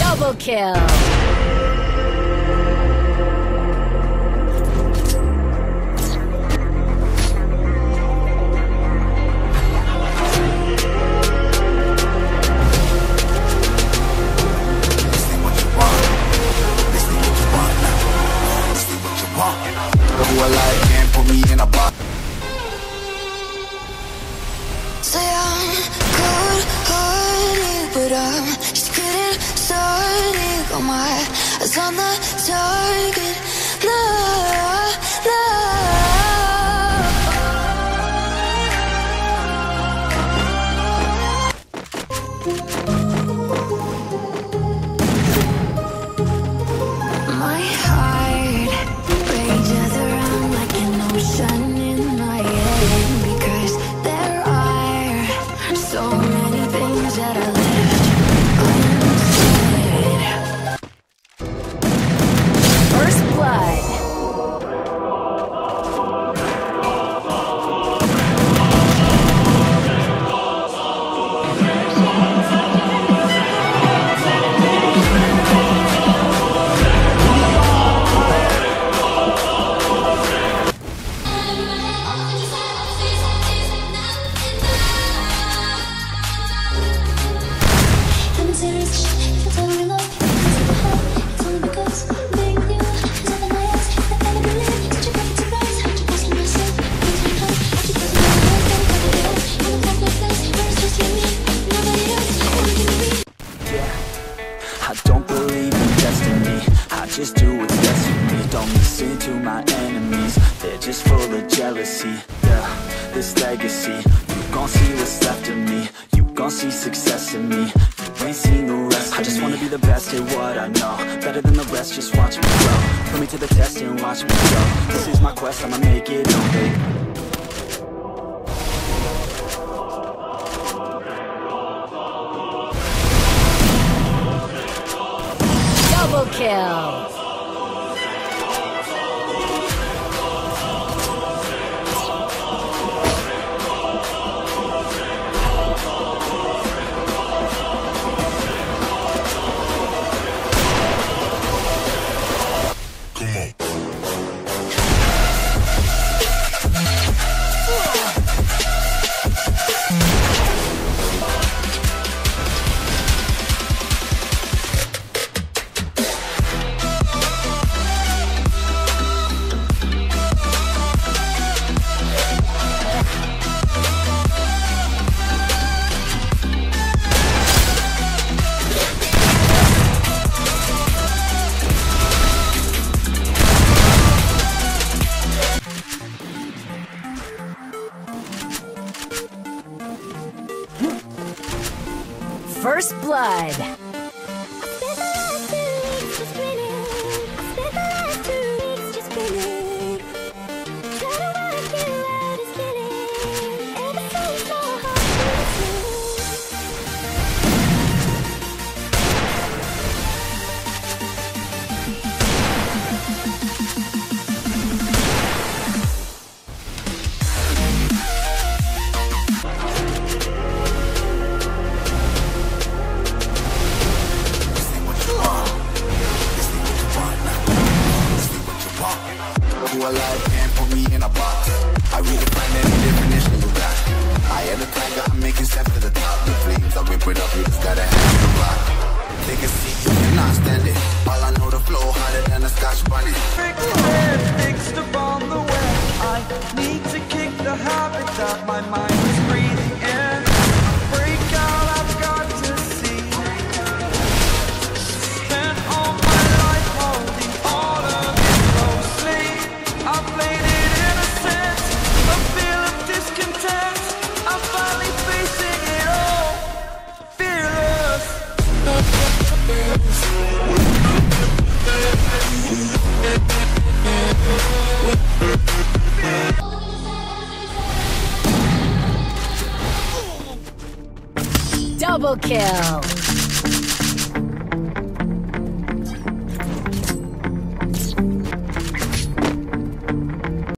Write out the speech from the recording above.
Double kill. Who alive can't put me in a box. Say I'm good-hearted, but I'm just getting started. Got my eyes on the target. No, no. My heart rages around like an ocean in my head, because there are so many things that I left unsaid. First blood. I don't believe in destiny, I just do what's best for me. Don't listen to my enemies, they're just full of jealousy. Yeah, this legacy, you gon' see what's left of me. You gon' see success in me, you ain't seen the rest of me. I just wanna be the best at what I know, better than the rest, just watch me grow. Put me to the test and watch me go. This is my quest, I'ma make it known, baby. Double kill. First blood. Who alive can't put me in a box. I redefine any definition you got. I am the tiger, I'm making steps to the top. The flames, I whip it up, you just gotta handle the rock. Take a seat, you cannot stand it. All I know, the flow harder than a Scotch bunny. Fixed upon the web, I need to kick the habit that my mind is breathing in. Break out, I've got to see. Spent all my life holding all of it closely. I played it innocent, a feel of discontent. I'm finally facing it all, fearless. Double kill.